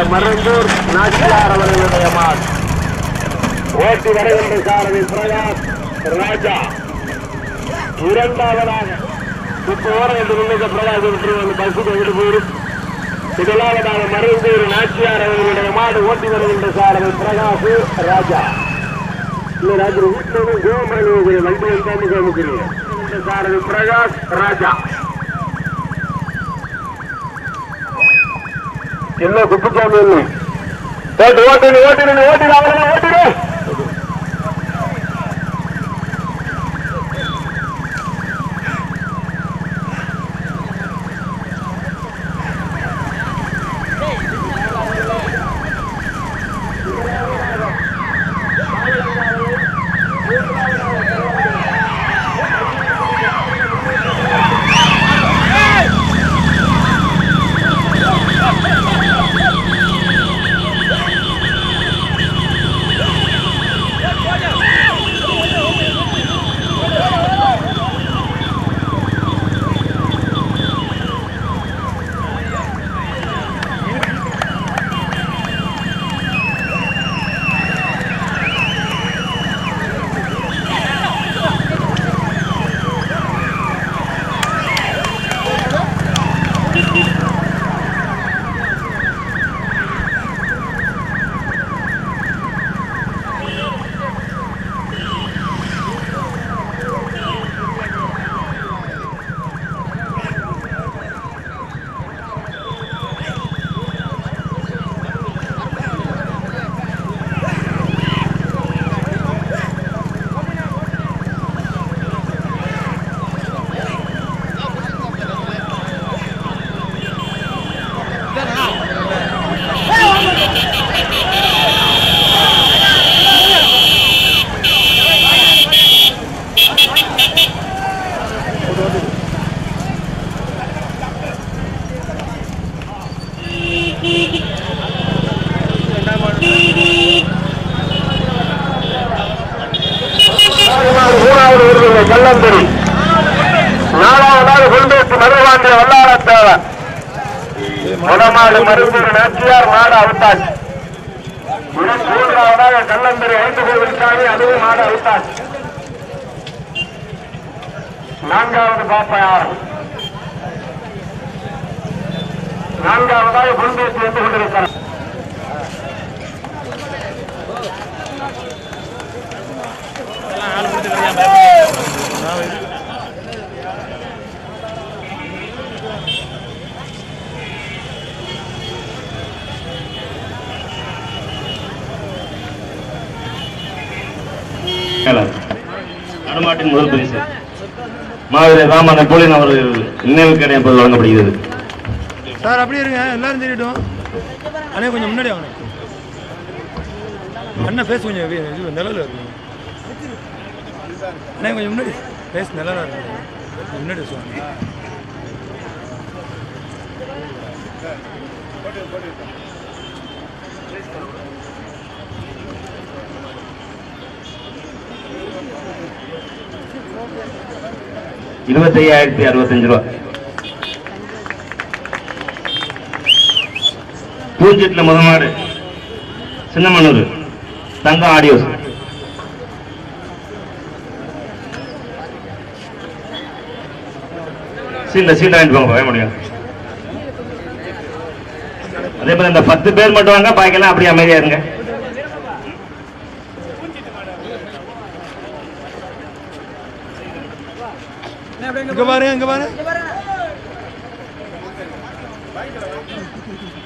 மருந்தூர் நாச்சியார் அவர்களுடைய மாடு. ஓட்டி வருகின்ற சாரதி பிரகாஷ் ராஜா. இரண்டாவதாக ஓரம் என்று முன்னுக்கு பிரகாஷ் விட்டு பஸ்ஸுக்கு எடுத்து போயிடும். முதலாவதாக மருந்தூர் நாச்சியார் அவர்களுடைய மாடு. ஓட்டி வருகின்ற சாரதி பிரகாஷ் ராஜா. இல்லை ராஜு வீட்டில் கோமாளி வண்டி வந்தான்னு கோமுக்கிறீங்க. சாரதி பிரகாஷ் ராஜா. என்ன குப்புசாமி இல்லை ஓட்டு ஓட்டு ஓட்டிடு ஓட்டிடு அவரெல்லாம் ஓட்டிடு. கல்லம்பரி. நாலாவதாக குண்டேசி மருவாண்டிய வல்லாரத்தேவர். முதமாடு மருந்தூர் நாச்சியார் மாடு அவுத்தாச்சு. மூன்றாவதாக கல்லம்பரி ஐந்து சாமி அதுவும் மாடு அவுத்தாச்சு. நான்காவது பாப்பையார். நான்காவதாக குண்டேசி வந்து கொண்டிருக்கிறார். அனுமாட்டின் முதல் பரிசு மாவீரர் ராம நெப்போலியன் அவர்கள் நினைவு கிடையாது வழங்கப்படுகிறது. சார் அப்படி இருங்க, எல்லாரும் தெரியட்டும். அண்ணே கொஞ்சம் முன்னாடி வாங்க. அண்ணன் ஃபேஸ் கொஞ்சம் இது நிழல் இருக்கு. அண்ணே கொஞ்சம் முன்னாடி ஃபேஸ் நிழலாக இருக்கு. முன்னாடி சொல்லுவாங்க. ₹25,065 பூஞ்செட்ல முதமாடு சின்னமனூர் தங்கம் ஆடியோஸ். சீல்ட வாங்கிட்டு போங்க முடியும். அதே போல இந்த 10 பேர் மட்டும் வாங்க, பாக்கலாம் அப்படியே அமைதியா இருங்க. இங்க பாரு, இங்க பாரு.